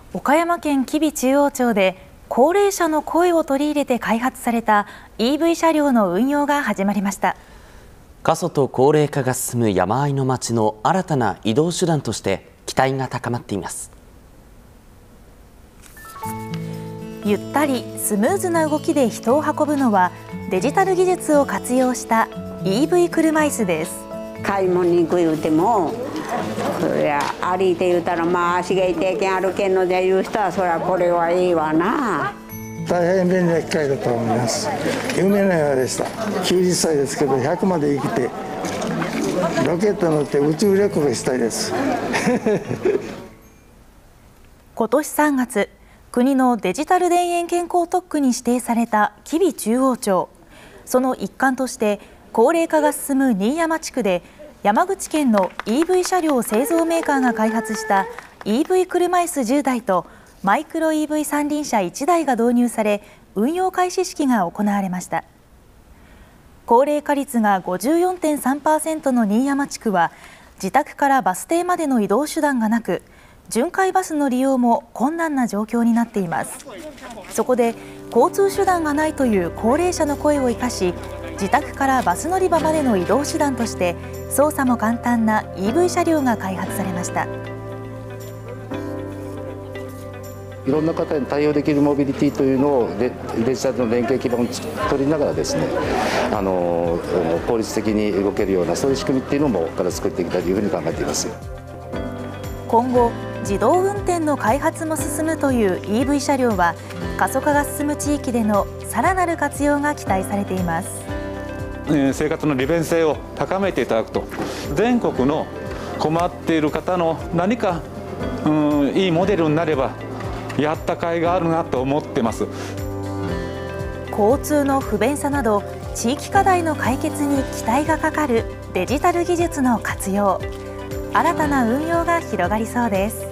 岡山県吉備中央町で高齢者の声を取り入れて開発された EV 車両の運用が始まりました。 過疎と高齢化が進む山あいの町の新たな移動手段として期待が高まっています。 ゆったりスムーズな動きで人を運ぶのはデジタル技術を活用した EV 車椅子です。 買い物に行く言うても、そりゃ歩いて言うたら足が痛いけん歩けんのじゃ言う人はそりゃこれはいいわな。 大変便利な機械だと思います。夢のようでした。90歳ですけど100まで生きてロケット乗って宇宙旅行したいです今年3月、国のデジタル田園健康特区に指定された吉備中央町。その一環として高齢化が進む新山地区で山口県の EV 車両製造メーカーが開発した EV 車椅子10台とマイクロ EV 三輪車1台が導入され、運用開始式が行われました。高齢化率が 54.3% の新山地区は自宅からバス停までの移動手段がなく、巡回バスの利用も困難な状況になっています。そこで交通手段がないという高齢者の声を生かし、自宅からバス乗り場までの移動手段として操作も簡単な EV 車両が開発されました。 いろんな方に対応できるモビリティというのをデジタルの連携基盤を取りながらですね、効率的に動けるようなそういう仕組みっていうのもから作っていきたいというふうに考えています。 今後自動運転の開発も進むという EV 車両は過疎化が進む地域でのさらなる活用が期待されています。 生活の利便性を高めていただくと、全国の困っている方の何かいいモデルになればやった甲斐があるなと思ってます。 交通の不便さなど地域課題の解決に期待がかかるデジタル技術の活用。新たな運用が広がりそうです。